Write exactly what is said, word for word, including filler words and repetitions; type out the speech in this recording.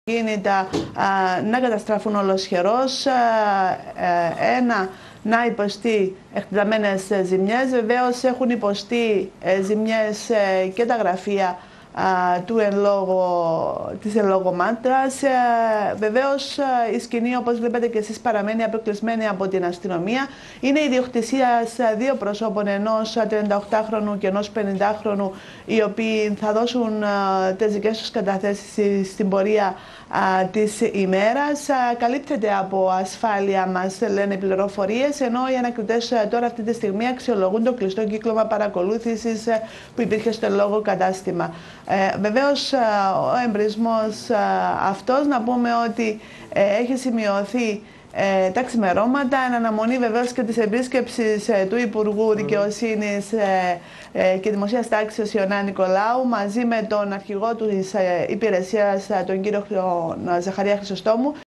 κίνητα να καταστραφούν ολοσχερώς, ένα να υποστεί εκτεταμένες ζημιές. Βεβαίως έχουν υποστεί ζημιές και τα γραφεία του εν λόγω, της εν λόγω μάντρας. Βεβαίως η σκηνή, όπως βλέπετε και εσείς, παραμένει αποκλεισμένη από την αστυνομία. Είναι ιδιοκτησία δύο προσώπων, ενός τριανταοκτάχρονου και ενός πενηντάχρονου, οι οποίοι θα δώσουν τις δικές τους καταθέσεις στην πορεία της ημέρας. Καλύπτεται από ασφάλεια, μας λένε οι πληροφορίες, ενώ οι ανακριτές τώρα αυτή τη στιγμή αξιολογούν το κλειστό κύκλωμα παρακολούθησης που υπήρχε στο λόγο κατάστημα. Ε, βεβαίως ο εμπρισμός αυτός, να πούμε ότι ε, έχει σημειωθεί ε, τα ξημερώματα, εν αναμονή βεβαίως και της επίσκεψης ε, του Υπουργού Δικαιοσύνης ε, ε, και Δημοσίας Τάξης Ιωνά Νικολάου, μαζί με τον αρχηγό της ε, υπηρεσίας, τον κύριο Ζαχαρία Χρυσοστόμου.